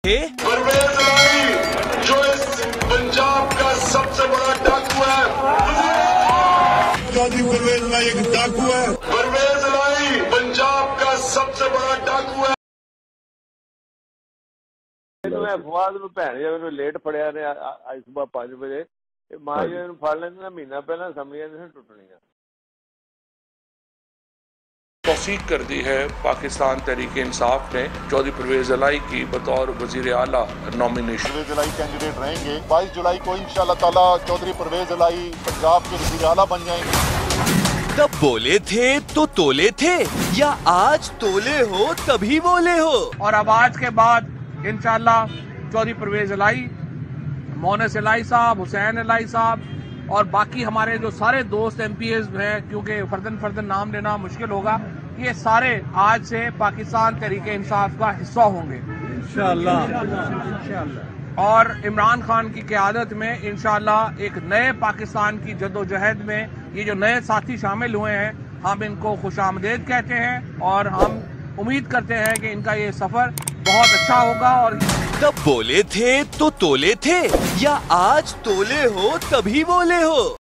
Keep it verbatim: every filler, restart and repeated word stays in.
परवेज इलाही जो इस पंजाब का सबसे बड़ा डाकू है। चौधरी परवेज इलाही एक डाकू है। परवेज इलाही पंजाब का सबसे बड़ा डाकू है। मैं फवाद ਨੂੰ ਭੈਣ ਜੀ ਮੈਨੂੰ ਲੇਟ ਫੜਿਆ ਨੇ ਅੱਜ ਸਵੇਰ ਪੰਜ ਵਜੇ ਮਾਂ ਜੀ ਨੂੰ ਫੜ ਲੈਂਦੇ ਨਾ ਮਹੀਨਾ ਪਹਿਲਾਂ ਅਸੈਂਬਲੀਆਂ ਨਹੀਂ ਟੁੱਟਣੀਆਂ। तौसीक कर दी है पाकिस्तान तहरीक इंसाफ ने चौधरी परवेज इलाही की बतौर वजीर आला नॉमिनेशन। परवेज इलाही कैंडिडेट रहेंगे। बाईस जुलाई को इंशाअल्लाह ताला चौधरी परवेज इलाही पंजाब के वजीर आला बन जाएंगे। तब बोले थे तो तोले थे या आज तोले हो तभी बोले हो। और अब आज के बाद इंशाअल्लाह चौधरी परवेज इलाही, मोनस इलाही साहब, हुसैन इलाही साहब और बाकी हमारे जो सारे दोस्त एम पी एज हैं, क्योंकि फर्दन फर्दन नाम लेना मुश्किल होगा, ये सारे आज से पाकिस्तान तहरीक इंसाफ का हिस्सा होंगे इंशाअल्लाह। और इमरान खान की क़यादत में इंशाअल्लाह एक नए पाकिस्तान की जद्दोजहद में ये जो नए साथी शामिल हुए हैं, हम इनको खुशामदीद कहते हैं और हम उम्मीद करते हैं कि इनका ये सफर बहुत अच्छा होगा। और तब बोले थे तो तोले थे या आज तोले हो तभी बोले हो।